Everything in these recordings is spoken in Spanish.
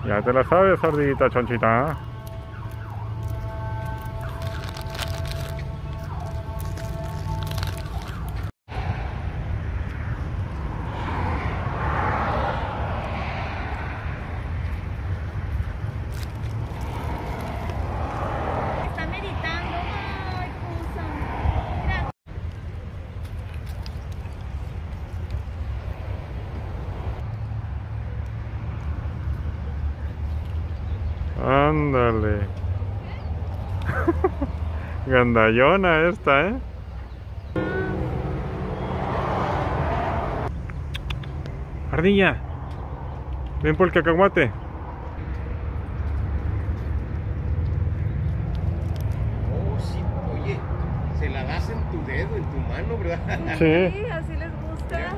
Ya te la sabes, ardillita chonchita. Está meditando. Ay, pusa. Mira. Ándale. Gandallona esta, ¿eh? Ardilla, ven por el cacahuate. Oh, sí, oye, se la das en tu dedo, en tu mano, ¿verdad? Sí. Sí, así les gusta.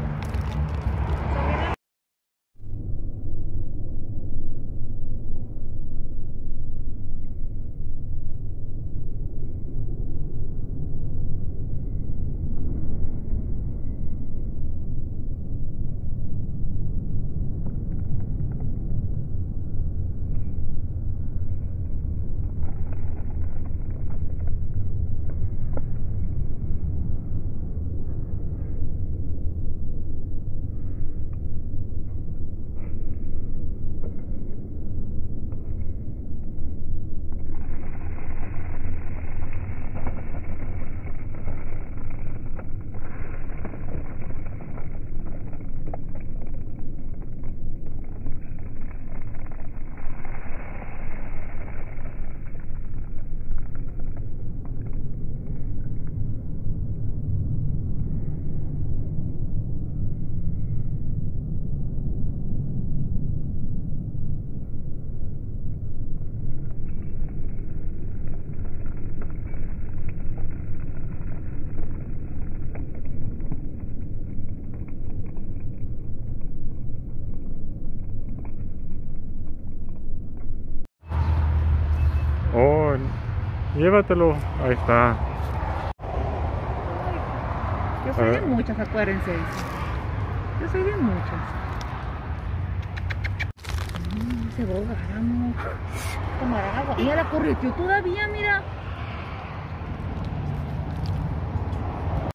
Oh, llévatelo. Ahí está. Yo soy de muchas, acuérdense. Yo soy de muchas. Se va a ahogar, amor. Tomar agua. Mira, la corrió todavía, mira.